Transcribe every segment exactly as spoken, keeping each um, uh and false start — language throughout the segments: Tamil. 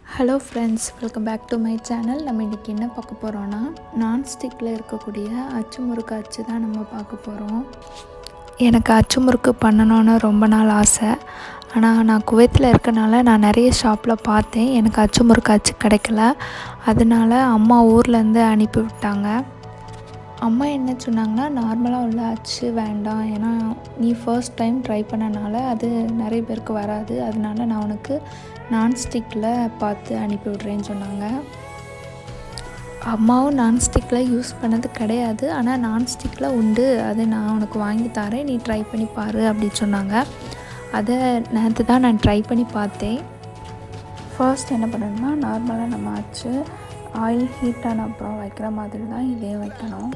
Hello friends, welcome back to my channel. நம்ம இன்றைக்கி என்ன பார்க்க போகிறோன்னா, நான்ஸ்டிக்கில் இருக்கக்கூடிய அச்சு முறுக்கு அச்சு தான் நம்ம பார்க்க போகிறோம். எனக்கு அச்சு முறுக்கு பண்ணணுன்னு ரொம்ப நாள் ஆசை. ஆனால் நான் குவைத்தில் இருக்கனால நான் நிறைய ஷாப்பில் பார்த்தேன். எனக்கு அச்சு முறுக்கு அச்சு கிடைக்கல. அதனால அம்மா ஊர்லேருந்து அனுப்பி விட்டாங்க. அம்மா என்ன சொன்னாங்கன்னா, நார்மலாக உள்ள அச்சு வேண்டாம், ஏன்னா நீ ஃபர்ஸ்ட் டைம் ட்ரை பண்ணனால அது நிறைய பேருக்கு வராது, அதனால நான் உனக்கு நான்ஸ்டிக்கில் பார்த்து அனுப்பி விட்றேன்னு சொன்னாங்க. அம்மாவும் நான்ஸ்டிக்கில் யூஸ் பண்ணது கிடையாது, ஆனால் நான்ஸ்டிக்கில் உண்டு, அது நான் உனக்கு வாங்கி தரேன், நீ ட்ரை பண்ணி பாரு அப்படின்னு சொன்னாங்க. அதை நேற்று தான் நான் ட்ரை பண்ணி பார்த்தேன். ஃபர்ஸ்ட் என்ன பண்ணணும்னா, நார்மலாக நம்ம அச்சு ஆயில் ஹீட் ஆன அப்புறம் வைக்கிற மாதிரி தான் இதே வைக்கணும்.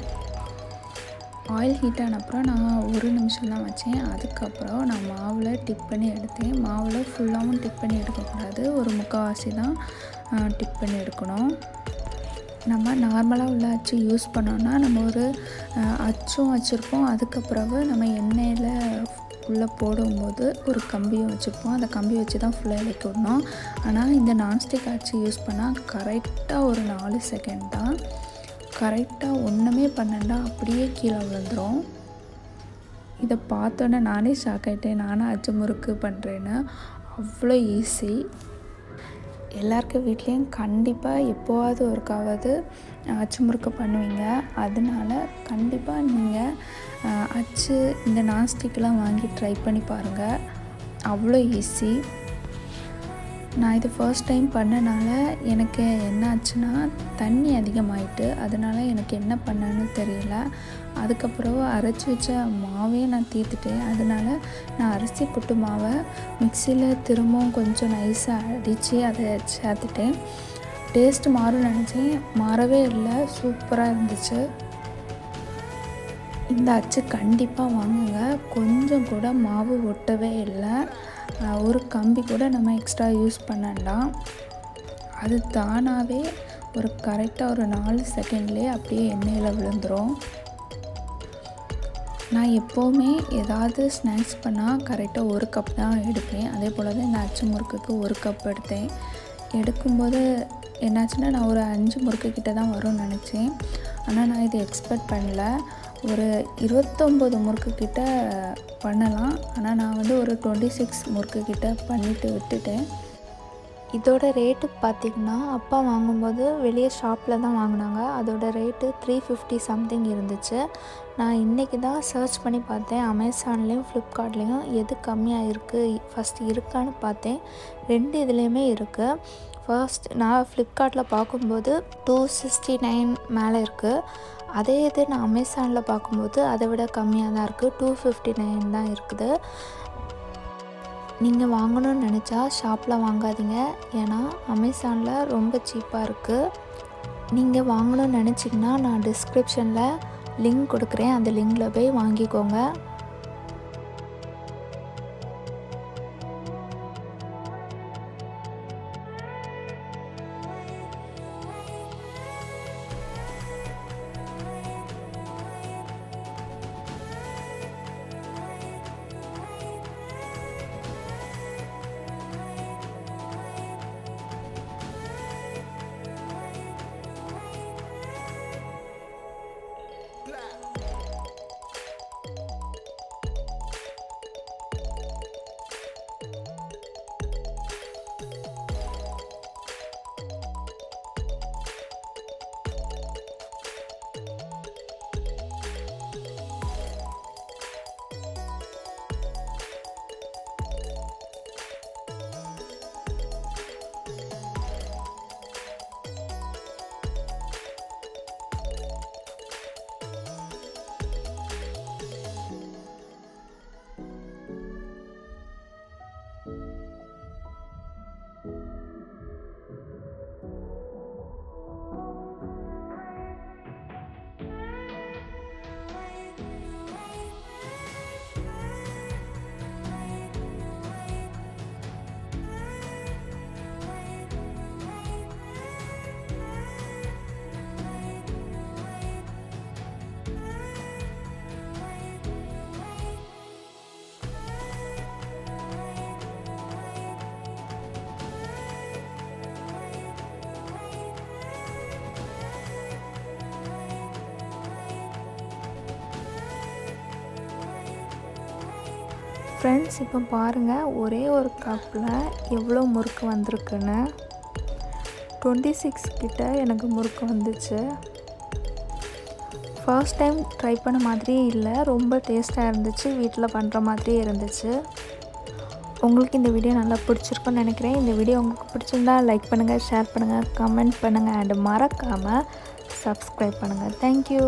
ஆயில் ஹீட் ஆன அப்புறம் நான் ஒரு நிமிஷம் தான் வச்சேன். அதுக்கப்புறம் நான் மாவில் டிப் பண்ணி எடுத்தேன். மாவில் ஃபுல்லாகவும் டிப் பண்ணி எடுக்கக்கூடாது, ஒரு முக்கால்வாசி தான் டிப் பண்ணி எடுக்கணும். நம்ம நார்மலாக உள்ள அச்சு யூஸ் பண்ணோன்னா நம்ம ஒரு அச்சும் வச்சுருப்போம், அதுக்கப்புறம் நம்ம எண்ணெயில் உள்ளே போடும்போது ஒரு கம்பியும் வச்சுருப்போம், அந்த கம்பி வச்சு தான் ஃபுல்லாக இலக்கி விடணும். ஆனால் இந்த நான்ஸ்டிக் அச்சு யூஸ் பண்ணால் கரெக்டாக ஒரு நாலு செகண்ட் தான், கரெக்டாக ஒன்றுமே பண்ணண்டா அப்படியே கீழே விழுந்துடும். இதை பார்த்தோன்னே நானே ஷாக் ஆகிட்டேன், நானும் அச்சு முறுக்கு பண்ணுறேன்னு. அவ்வளோ ஈஸி. எல்லாருக்கும் வீட்லேயும் கண்டிப்பாக எப்போவாவது ஒருக்காவது அச்சு முறுக்கு பண்ணுவீங்க. அதனால கண்டிப்பாக நீங்கள் அச்சு இந்த நான்ஸ்டிக்கெலாம் வாங்கி ட்ரை பண்ணி பாருங்கள், அவ்வளோ ஈஸி. நான் இது ஃபர்ஸ்ட் டைம் பண்ணனால எனக்கு என்ன ஆச்சுன்னா, தண்ணி அதிகமாகிட்டு, அதனால் எனக்கு என்ன பண்ணன்னு தெரியல. அதுக்கப்புறம் அரைச்சி வச்ச மாவே நான் தீர்த்துட்டேன். அதனால் நான் அரிசி புட்டு மாவை மிக்சியில் திரும்பவும் கொஞ்சம் நைஸாக அடித்து அதை சேர்த்துட்டேன். டேஸ்ட்டு மாறும்னு நினச்சேன், மாறவே இல்லை, சூப்பராக இருந்துச்சு. இந்த அச்சு கண்டிப்பாக வாங்குங்க, கொஞ்சம் கூட மாவு ஒட்டவே இல்லை, ஒரு கம்பி கூட நம்ம எக்ஸ்ட்ரா யூஸ் பண்ணலாம். அது தானாகவே ஒரு கரெக்டாக ஒரு நாலு செகண்ட்லேயே அப்படியே எண்ணெயில் விழுந்துடும். நான் எப்போவுமே ஏதாவது ஸ்நாக்ஸ் பண்ணால் கரெக்டாக ஒரு கப் தான் எடுப்பேன். அதே போல் தான் இந்த அச்சு முறுக்குக்கு ஒரு கப் எடுத்தேன். எடுக்கும்போது என்னாச்சுன்னா, நான் ஒரு அஞ்சு முறுக்கு கிட்ட தான் வரும்னு நினச்சேன். ஆனால் நான் இதை எக்ஸ்பெக்ட் பண்ணல, ஒரு இருபத்தொம்போது முறுக்கு கிட்ட பண்ணலாம். ஆனால் நான் வந்து ஒரு டுவெண்ட்டி சிக்ஸ் முறுக்கு கிட்ட பண்ணிவிட்டு விட்டுட்டேன். இதோட ரேட்டு பார்த்திங்கன்னா, அப்பா வாங்கும்போது வெளியே ஷாப்பில் தான் வாங்கினாங்க, அதோட ரேட்டு த்ரீ ஃபிஃப்டி சம்திங் இருந்துச்சு. நான் இன்றைக்கி தான் சர்ச் பண்ணி பார்த்தேன், அமேசான்லேயும் ஃப்ளிப்கார்ட்லேயும் எது கம்மியாக இருக்குது ஃபஸ்ட்டு இருக்கான்னு பார்த்தேன். ரெண்டு இதுலேயுமே இருக்குது. ஃபர்ஸ்ட் நான் ஃப்ளிப்கார்ட்டில் பார்க்கும்போது டூ சிக்ஸ்டி நைன் மேலே இருக்குது. அதே இது நான் அமேசானில் பார்க்கும்போது அதை விட கம்மியாக தான் இருக்குது, டூ ஃபிஃப்டி நைன் தான் இருக்குது. நீங்கள் வாங்கணும்னு நினச்சா ஷாப்பில் வாங்காதீங்க, ஏன்னா அமேசானில் ரொம்ப சீப்பாக இருக்குது. நீங்கள் வாங்கணும்னு நினச்சிங்கன்னா நான் டிஸ்கிரிப்ஷனில் லிங்க் கொடுக்குறேன், அந்த லிங்கில் போய் வாங்கிக்கோங்க. ஃப்ரெண்ட்ஸ் இப்போ பாருங்கள் ஒரே ஒரு கப்பில் எவ்வளோ முறுக்கு வந்திருக்குன்னு. டுவெண்ட்டி சிக்ஸ் கிட்ட எனக்கு முறுக்கு வந்துச்சு. ஃபர்ஸ்ட் டைம் ட்ரை பண்ண மாதிரியே இல்லை, ரொம்ப டேஸ்ட்டாக இருந்துச்சு, வீட்டில் பண்ணுற மாதிரியே இருந்துச்சு. உங்களுக்கு இந்த வீடியோ நல்லா பிடிச்சிருக்குன்னு நினைக்கிறேன். இந்த வீடியோ உங்களுக்கு பிடிச்சிருந்தா லைக் பண்ணுங்கள், ஷேர் பண்ணுங்கள், கமெண்ட் பண்ணுங்கள் அண்ட் மறக்காமல் சப்ஸ்கிரைப் பண்ணுங்கள். தேங்க்யூ.